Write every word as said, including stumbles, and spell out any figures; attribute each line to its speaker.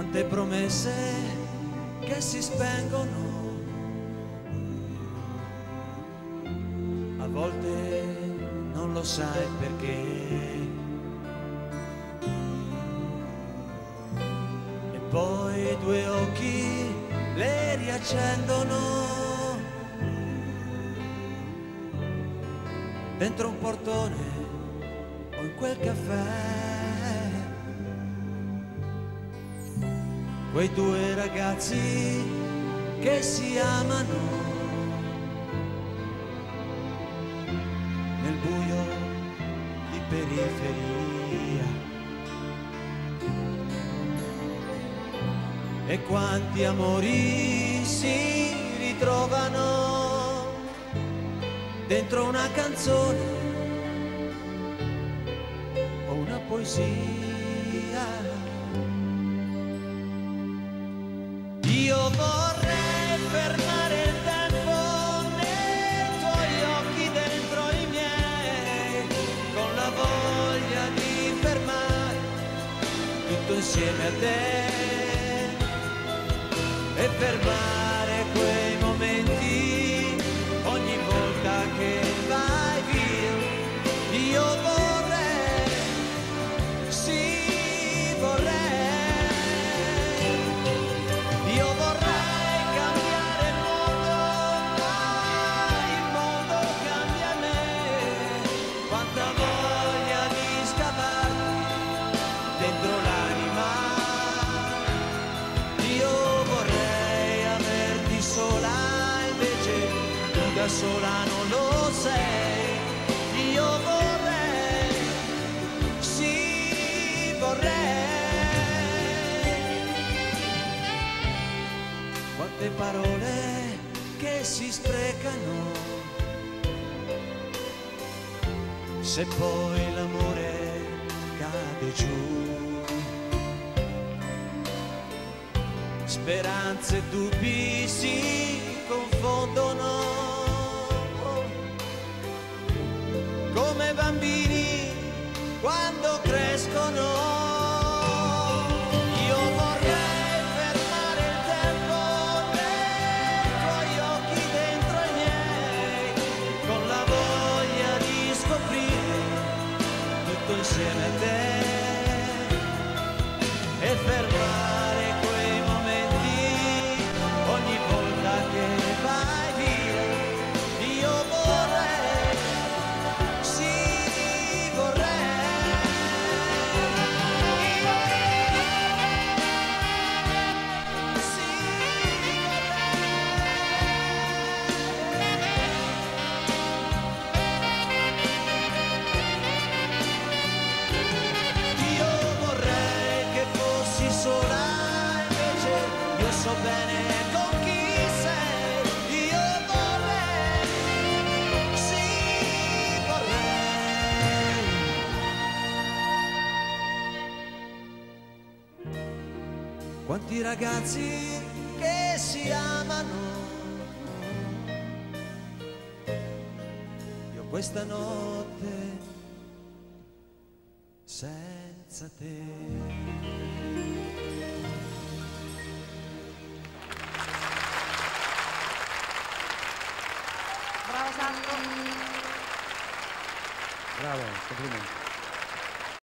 Speaker 1: Quante promesse che si spengono, a volte non lo sai perché. E poi due occhi le riaccendono dentro un portone o in quel caffè. Quei due ragazzi che si amano nel buio di periferia. E quanti amori si ritrovano dentro una canzone o una poesia. Io vorrei fermare il tempo nei tuoi occhi dentro i miei, con la voglia di fermare tutto insieme a te e fermare quei momenti ogni volta che vai via. Io vorrei, sì vorrei. Io vorrei cambiare il mondo, ma il mondo cambia me. Quanta voglia di scavarti dentro l'anima. Io vorrei averti sola, invece tu da sola non lo sei. Io vorrei, sì vorrei. Quante parole che si sprecano, se poi l'amore cade giù. Speranze e dubbi si confondono come bambini quando crescono. Insieme a te e fermare quei momenti ogni volta che vai via. Io vorrei, sì vorrei. Sì sola, invece io so bene con chi sei. Io vorrei, sì vorrei. Quanti ragazzi che si amano, io questa notte senza te.
Speaker 2: Bravo Sandro.
Speaker 3: Bravo, complimenti.